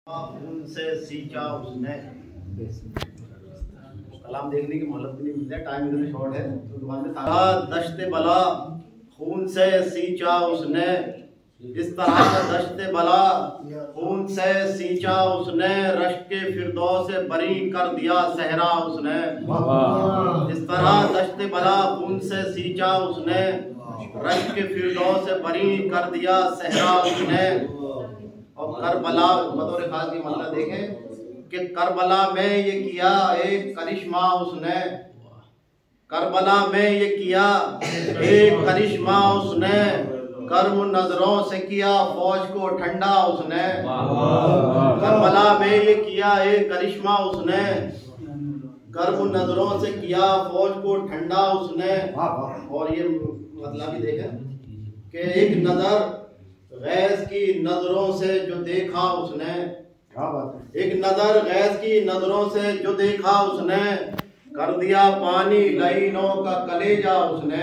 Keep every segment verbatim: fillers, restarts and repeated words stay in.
उनसे सींचा उसने। कलाम देखने की मोहलत भी नहीं मिलता, टाइम इधर शॉर्ट है तो दुकान में सारा दश्ते बला खून से सींचा उसने। इस तरह का दश्ते बला खून से सींचा उसने, रश के फिरदौस से बरी कर दिया सहरा उसने। इस तरह दश्ते बला खून से सींचा उसने, रश के फिरदौस से बरी कर दिया सहरा उसने। और करबला बतौर खास की मतलब देखें कि करबला में ये किया एक करिश्मा उसने। करबला में ये किया एक करिश्मा उसने, कर्म नजरों से किया फौज को ठंडा उसने। करबला में ये किया एक करिश्मा उसने, कर्म नजरों से किया फौज को ठंडा उसने। और ये मतलब भी देखें कि एक नजर गैस की नजरों से जो देखा उसने, एक नजर गैस की नजरों से जो देखा उसने, कर दिया पानी लाइनों का कलेजा उसने।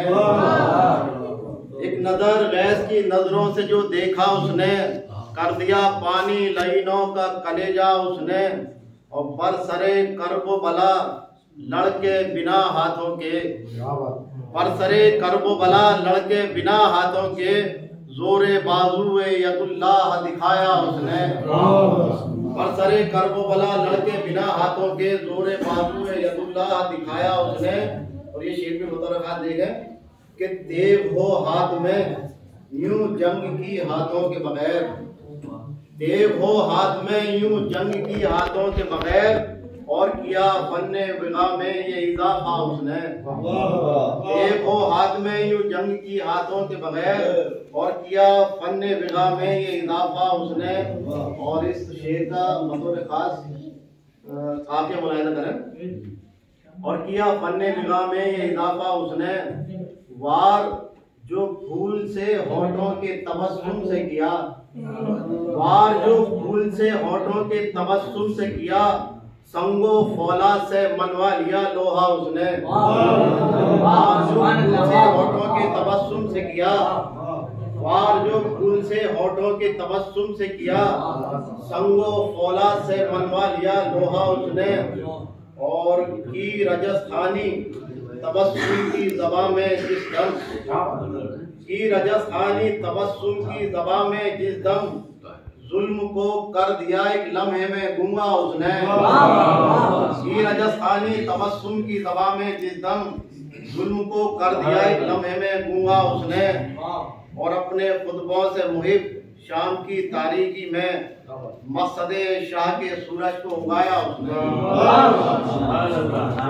एक नजर गैस की नजरों से जो देखा उसने, कर दिया पानी लाइनों का कलेजा उसने। और बरसरे करबो बला लड़के बिना हाथों के, बरसरे करबो बला लड़के बिना हाथों के, जोरे बाजुए यदुल्लाह दिखाया उसने। बरसरे करबो बला लड़के बिना हाथों के, जोरे बाजुए यदुल्लाह दिखाया उसने। और ये शेर में बतौर खास देगा कि देव हो हाथ में यूं जंग की हाथों के बगैर, देव हो हाथ में यूं जंग की हाथों के बगैर, और किया फन्ने विगा में ये इजाफा उसने। देव हो हाथ में यूं जंग की हाथों के बगैर, और किया फन्ने विगा में ये इजाफा उसने। और इस शेर का बतौर खास काफिया मुलाहिजा करें। और किया फन्ने विगा में ये इजाफा उसने, वार जो फूल से होठों के तबस्सुम से किया, वार जो फूल से होठों के तबस्सुम से किया, संगो फौला से मनवा लिया लोहा उसने। वार जो फूल से होठों के तबस्सुम से किया, वार जो फूल से होठों के तबस्सुम से किया, संगो फौला से मनवा लिया लोहा उसने। और की रजस्थानी तबस्सुम की ज़बां में जिस दम, की रजस्थानी तबस्सुम की ज़बां में जिस दम, जुल्म को कर दिया एक लम्हे में गूंगा उसने। की रजस्थानी तबस्सुम की ज़बां में जिस दम, जुल्म को कर दिया एक लम्हे में गूंगा उसने। और अपने खुतबों से मुहिब शाम की तारीकी में, मस्जिद शाह के सूरज को उगाया उसने।